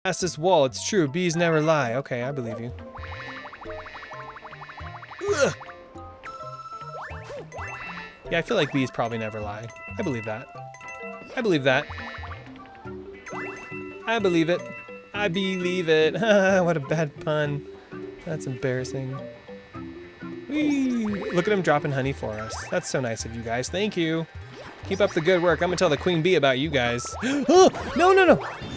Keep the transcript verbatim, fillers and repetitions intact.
Past this wall, it's true. Bees never lie. Okay, I believe you. Ugh. Yeah, I feel like bees probably never lie. I believe that. I believe that. I believe it. I believe it. What a bad pun. That's embarrassing. Whee! Look at him dropping honey for us. That's so nice of you guys. Thank you. Keep up the good work. I'm gonna tell the queen bee about you guys. Oh, no, no, no.